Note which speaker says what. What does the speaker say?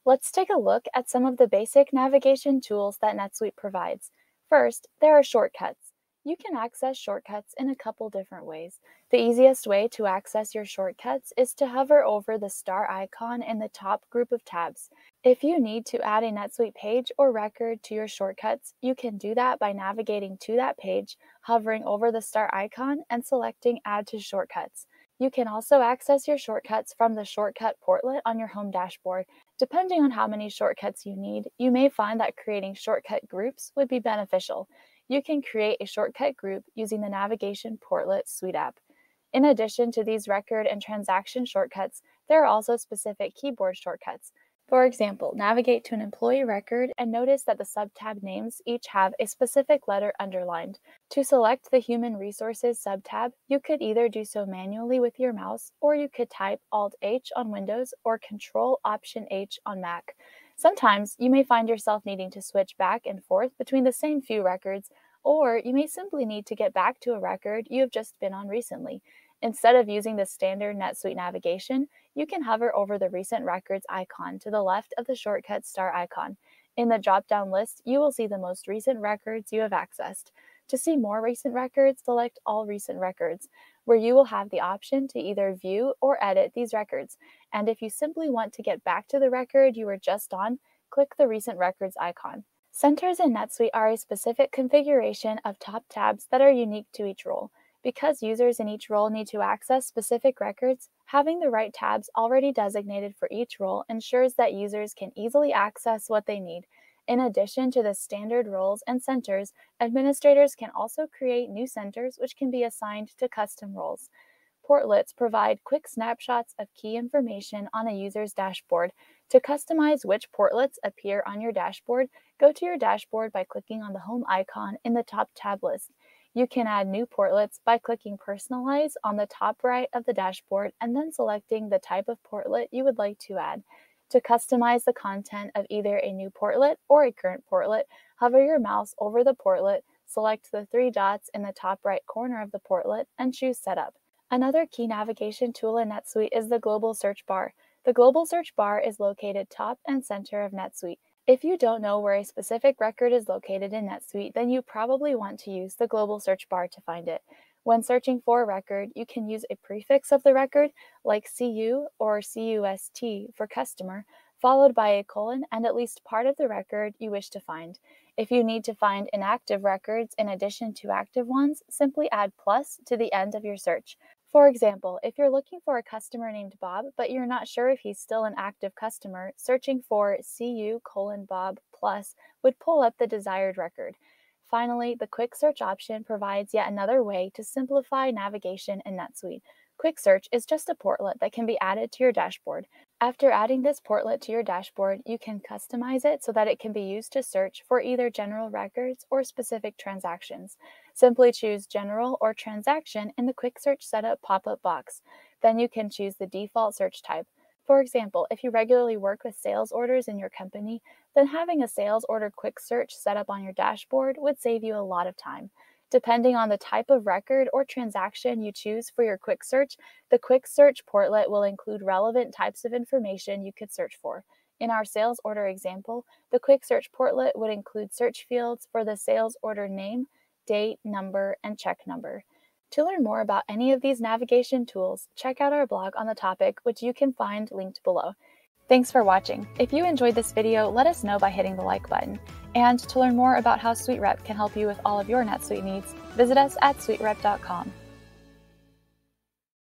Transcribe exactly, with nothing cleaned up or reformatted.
Speaker 1: Let's take a look at some of the basic navigation tools that NetSuite provides. First, there are shortcuts. You can access shortcuts in a couple different ways. The easiest way to access your shortcuts is to hover over the star icon in the top group of tabs. If you need to add a NetSuite page or record to your shortcuts, you can do that by navigating to that page, hovering over the star icon, and selecting Add to Shortcuts. You can also access your shortcuts from the shortcut portlet on your home dashboard. Depending on how many shortcuts you need, you may find that creating shortcut groups would be beneficial. You can create a shortcut group using the navigation Portlet SuiteRep. In addition to these record and transaction shortcuts, there are also specific keyboard shortcuts. For example, navigate to an employee record and notice that the subtab names each have a specific letter underlined. To select the Human Resources subtab, you could either do so manually with your mouse, or you could type Alt H on Windows or Control Option H on Mac. Sometimes you may find yourself needing to switch back and forth between the same few records, or you may simply need to get back to a record you have just been on recently. Instead of using the standard NetSuite navigation, you can hover over the Recent Records icon to the left of the shortcut star icon. In the drop-down list, you will see the most recent records you have accessed. To see more recent records, select All Recent Records, where you will have the option to either view or edit these records. And if you simply want to get back to the record you were just on, click the Recent Records icon. Centers in NetSuite are a specific configuration of top tabs that are unique to each role. Because users in each role need to access specific records, having the right tabs already designated for each role ensures that users can easily access what they need. In addition to the standard roles and centers, administrators can also create new centers which can be assigned to custom roles. Portlets provide quick snapshots of key information on a user's dashboard. To customize which portlets appear on your dashboard, go to your dashboard by clicking on the home icon in the top tab list. You can add new portlets by clicking Personalize on the top right of the dashboard and then selecting the type of portlet you would like to add. To customize the content of either a new portlet or a current portlet, hover your mouse over the portlet, select the three dots in the top right corner of the portlet, and choose Setup. Another key navigation tool in NetSuite is the Global Search Bar. The Global Search Bar is located top and center of NetSuite. If you don't know where a specific record is located in NetSuite, then you probably want to use the Global Search Bar to find it. When searching for a record, you can use a prefix of the record, like C U or C U S T for customer, followed by a colon and at least part of the record you wish to find. If you need to find inactive records in addition to active ones, simply add plus to the end of your search. For example, if you're looking for a customer named Bob, but you're not sure if he's still an active customer, searching for C U colon Bob plus would pull up the desired record. Finally, the Quick Search option provides yet another way to simplify navigation in NetSuite. Quick Search is just a portlet that can be added to your dashboard. After adding this portlet to your dashboard, you can customize it so that it can be used to search for either general records or specific transactions. Simply choose General or Transaction in the Quick Search Setup pop-up box. Then you can choose the default search type. For example, if you regularly work with sales orders in your company, then having a sales order quick search set up on your dashboard would save you a lot of time. Depending on the type of record or transaction you choose for your quick search, the quick search portlet will include relevant types of information you could search for. In our sales order example, the quick search portlet would include search fields for the sales order name, date, number, and check number. To learn more about any of these navigation tools, check out our blog on the topic, which you can find linked below. Thanks for watching. If you enjoyed this video, let us know by hitting the like button. And to learn more about how SuiteRep can help you with all of your NetSuite needs, visit us at SuiteRep dot com.